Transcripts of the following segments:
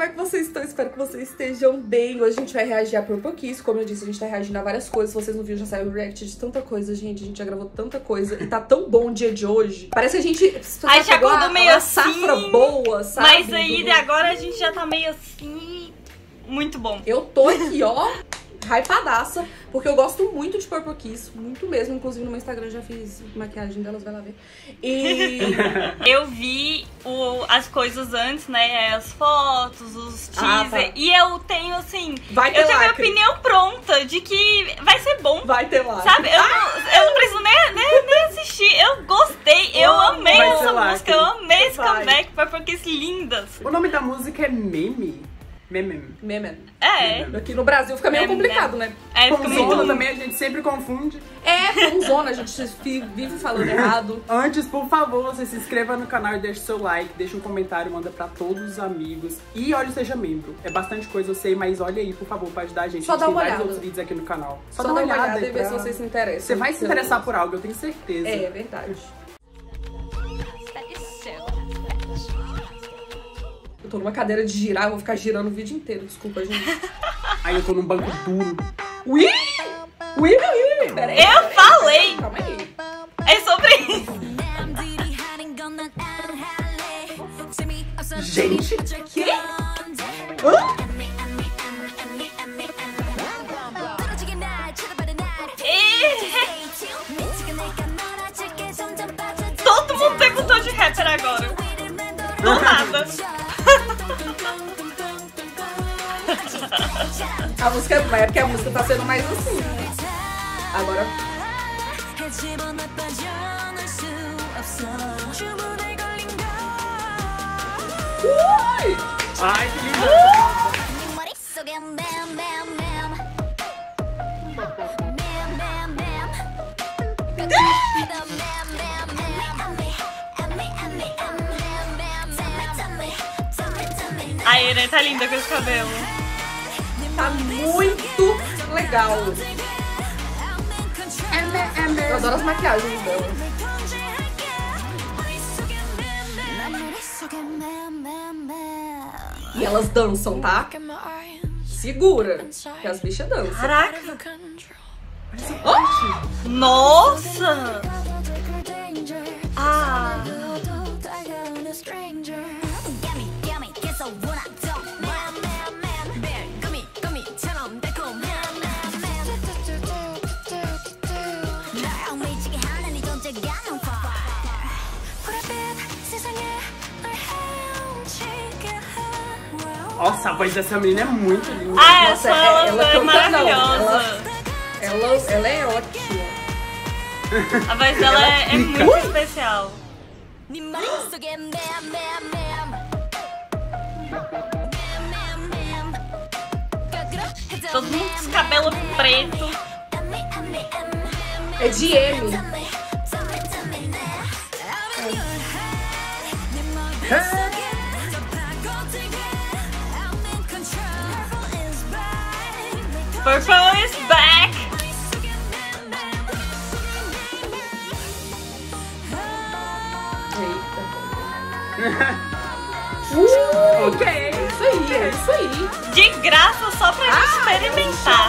é que vocês estão? Espero que vocês estejam bem. Hoje a gente vai reagir a Purple Kiss. Como eu disse, a gente tá reagindo a várias coisas. Se vocês não viram, já saiu o react de tanta coisa, gente. A gente já gravou tanta coisa. E tá tão bom o dia de hoje. Parece que a gente já acordou meio assim. Safra boa, sabe? Mas aí, agora a gente já tá meio assim. Muito bom. Eu tô aqui, ó, hypadaça, porque eu gosto muito de Purple Kiss, muito mesmo. Inclusive no meu Instagram já fiz maquiagem delas, vai lá ver. E eu vi as coisas antes, né? As fotos, os teaser. Tá. E eu tenho, assim, vai ter eu tenho lacre. minha opinião pronta de que vai ser bom. Vai ter lá. Sabe? Eu não preciso nem assistir. Eu gostei, eu amei essa música, eu amei esse comeback, Purple Kiss lindas. O nome da música é Meme. Memen. É. Aqui no Brasil fica meio complicado, né? É, fica Ponzona muito... também a gente sempre confunde. É, ponzona, a gente vive falando errado. Antes, por favor, você se inscreva no canal e deixe seu like, deixa um comentário, manda pra todos os amigos. E olha, seja membro. É bastante coisa, eu sei, mas olha aí, por favor, pra ajudar a gente. Só dá uma Tem vários olhada. outros vídeos aqui no canal. Só dá uma olhada e ver se você se interessa. Você vai se interessar por algo, eu tenho certeza. É verdade. Eu tô numa cadeira de girar, eu vou ficar girando o vídeo inteiro, desculpa, gente. Aí eu tô num banco duro. Ui! Peraí. Eu falei! Calma aí. É sobre isso. Gente! Que? Todo mundo perguntou de rapper agora. Do nada. A música é porque a música tá sendo mais assim. Agora. Ui! Ai, que lindo! A Irene tá linda com esse cabelo. Tá muito legal. Eu adoro as maquiagens dela. E elas dançam, tá? Segura, que as bichas dançam. Caraca. Oxi! Nossa! Ah! Nossa, a voz dessa menina é muito linda. Ah, Nossa, ela ela foi canta, maravilhosa. Ela é ótima. A voz dela é muito especial. Todo mundo com os cabelos pretos. É de M. Purple is back! Ok. É isso aí. De graça só pra gente experimentar.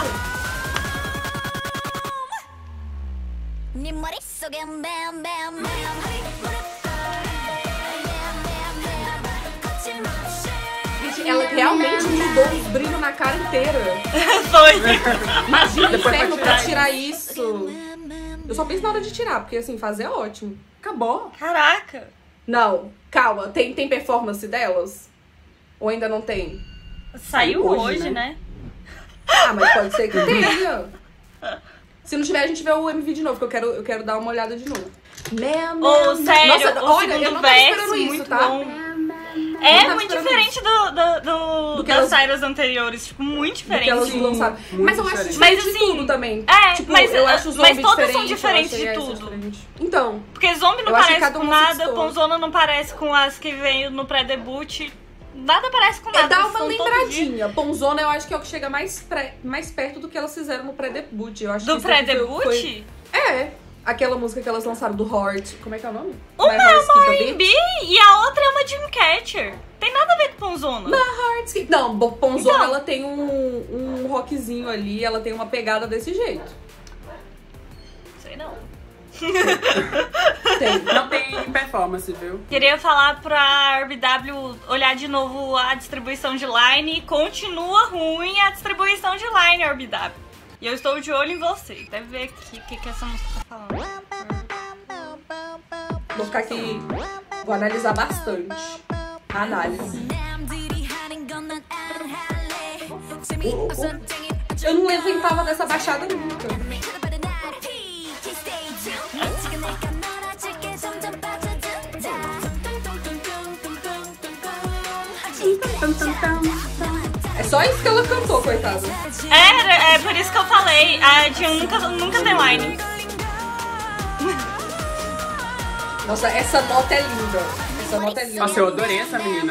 Gente, ela realmente mudou os brilhos na cara inteira. Foi. Imagina o Depois inferno pra pra tirar tirar isso. Eu só penso na hora de tirar, porque assim, fazer é ótimo. Acabou. Caraca. Não, calma, tem performance delas? Ou ainda não tem? Saiu hoje, né? Ah, mas pode ser que tenha. Se não tiver, a gente vê o MV de novo, que eu quero dar uma olhada de novo. Ô, sério, Nossa, o olha, eu segundo não tava esperando verso, isso, muito tá? bom. Não É tava muito esperando diferente das que elas- Cyrus anteriores, tipo, muito Que diferente. elas Sim, lançaram. muito Mas eu acho diferente. diferente Mas, de assim, tudo também. é, Tipo, mas- eu acho os mas zombies todas são diferentes, eu diferentes achei de essa tudo. diferente. Então, Porque Zombie não Eu acho que parece cada com uma nada, assustou. Ponzona não parece com as que veio no pré-debut. Nada parece com nada. dá uma são todos lembradinha. Ponzona eu acho que é o que chega mais perto do que elas fizeram no pré-debut. Eu acho Do que isso aqui pré-debut? foi- É. Aquela música que elas lançaram do Heart. Como é que é o nome? Uma My é Heart uma Skip a R&B e a outra é uma Dreamcatcher. Tem nada a ver com Ponzona. My Heart skate. Não, Ponzona, Então. ela tem um rockzinho ali, ela tem uma pegada desse jeito. Sei não. Tem. Não tem performance, viu? Queria falar pra RBW olhar de novo a distribuição de line. Continua ruim a distribuição de line, RBW. E eu estou de olho em você. Deve ver aqui o que essa música tá falando. Vou ficar aqui, vou analisar bastante. Análise. Eu não levantava dessa baixada nunca. É só isso que ela cantou, coitada. É por isso que eu falei. A Jian nunca tem line. Nossa, essa nota é linda. Essa nota é linda. Nossa, eu adorei essa menina.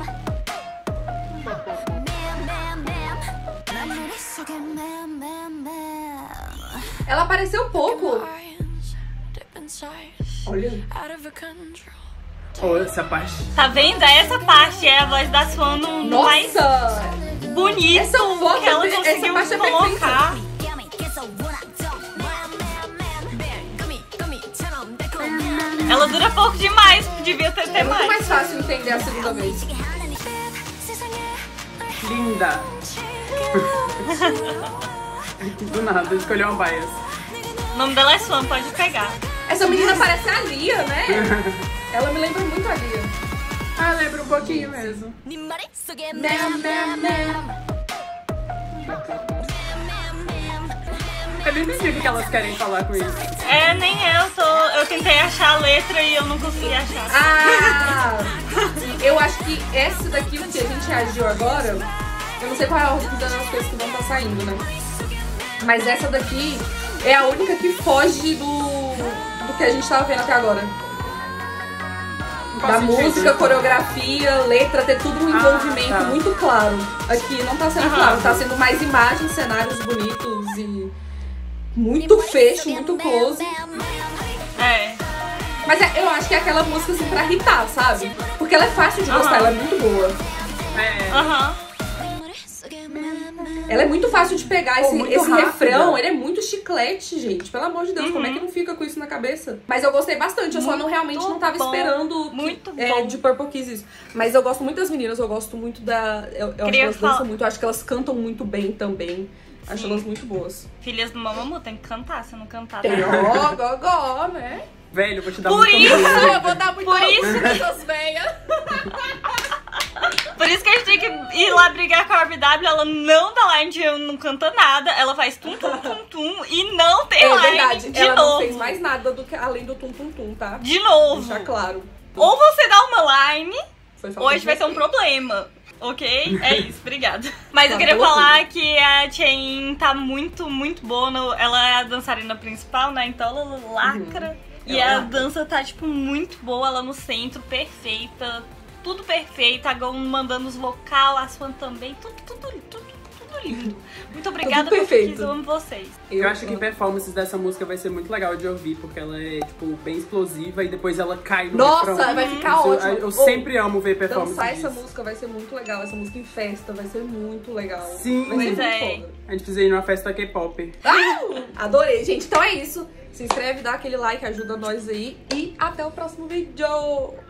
Ela apareceu pouco. Olha. Oh, essa parte. Tá vendo? Essa parte é a voz da Swan no mais Nossa! bonito Essa foto, que ela essa conseguiu parte é colocar. Ela dura pouco demais, devia ter É muito mais. mais fácil entender a segunda vez. Linda. Do nada, escolheu uma bias. O nome dela é Swan, pode pegar. Essa menina parece a Lia, né? Ela me lembra muito a Lia. Ah, lembra um pouquinho mesmo. Eu não entendi o que elas querem falar com isso. Nem eu tentei achar a letra e eu não consegui achar. Ah! Eu acho que essa daqui, o que a gente reagiu agora, eu não sei qual é a ordem das coisas que vão estar saindo, né? Mas essa daqui é a única que foge do que a gente tava vendo até agora. Da música, coreografia, letra, ter tudo um envolvimento tá. muito claro. Aqui não tá sendo claro, tá sendo mais imagens, cenários bonitos e muito fecho, muito close. É. Mas eu acho que é aquela música assim pra irritar, sabe? Porque ela é fácil de gostar, ela é muito boa. Ela é muito fácil de pegar, esse rápida. refrão, ele é muito chiclete, gente. Pelo amor de Deus, como é que não fica com isso na cabeça? Mas eu gostei bastante, eu só não realmente não tava esperando muito bom. de Purple Kiss isso. Mas eu gosto muito das meninas, eu gosto muito da... Eu acho que elas dançam muito, eu acho que elas cantam muito bem também. Acho elas muito boas. Filhas do Mamamoo, tem que cantar, se não cantar... Tem ó, né? Velho, eu vou te dar Por muito isso, orgulho. Eu vou dar muito Por isso orgulho dessas veias. Por isso que a gente tem que ir lá brigar com a RBW, ela não dá line, não canta nada, ela faz tum e não tem É line verdade, de ela novo. não fez mais nada do que além do tum, tá? De novo. Deixar claro. Ou você dá uma line, Foi só ou a gente que vai ter um eu problema. Ok? É isso, obrigada. Mas eu Tá, queria falou falar que a Chain tá muito, muito boa. Ela é a dançarina principal, né? Então ela lacra. E Ela a lacra. dança tá, tipo, muito boa. Ela no centro, perfeita. Tudo perfeito. A Gon mandando os vocal, a Swan também. Tudo lindo. Muito obrigada por perfeito. isso. Eu amo vocês. Eu acho que performances dessa música vai ser muito legal de ouvir, porque ela é, tipo, bem explosiva e depois ela cai no Nossa, refrão. vai ficar Isso, ótimo. Eu sempre amo ver performances Dançar essa disso. música vai ser muito legal. Essa música em festa vai ser muito legal. Sim. Vai ser Pois muito é. foda. A gente precisa ir numa festa K-pop. Adorei, gente. Então é isso. Se inscreve, dá aquele like, ajuda nós aí. E até o próximo vídeo.